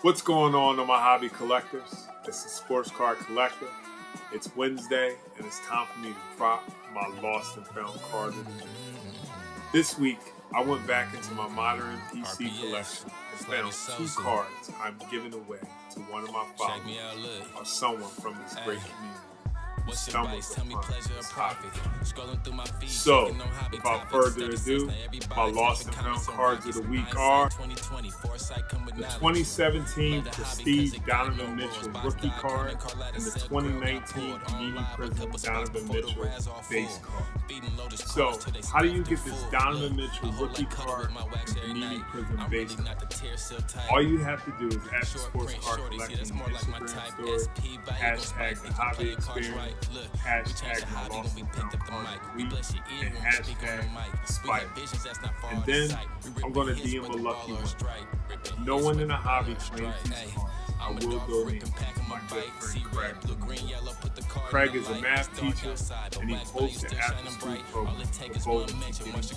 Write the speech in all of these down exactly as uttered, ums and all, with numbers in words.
What's going on on my hobby collectors? It's the Sports Card Collector. It's Wednesday and it's time for me to drop my lost and found card of the week. This week I went back into my modern P C collection and found two cards I'm giving away to one of my followers or someone from this great community. Stumbled upon this hobby. So, without further ado, my lost and found cards of the week are the twenty seventeen Prestige Donovan Mitchell rookie card and the twenty nineteen Panini Prizm Donovan Mitchell base card. So, how do you get this Donovan Mitchell rookie card and Panini Prizm base card? All you have to do is add the Sports Card Collector Instagram story, hashtag the hobby experience, hashtag my lost and found card of the week, and hashtag Spida. And then I'm going to D M a lucky one. If no one in the hobby claims these cards, I will donate to my good friend Craig. Craig is a math teacher and he hosts an after-school program for both beginning kids.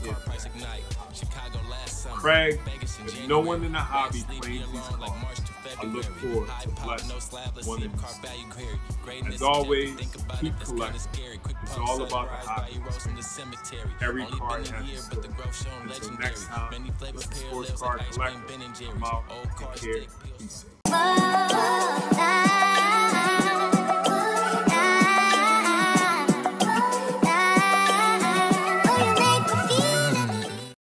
Craig, if no one in the hobby claims these cards, I look forward to bless one of these. As always, keep collecting. It's all about the hobby. Every card has a story. Until next time, this is the Sports Card Collector. I'm out. Take care. Be safe.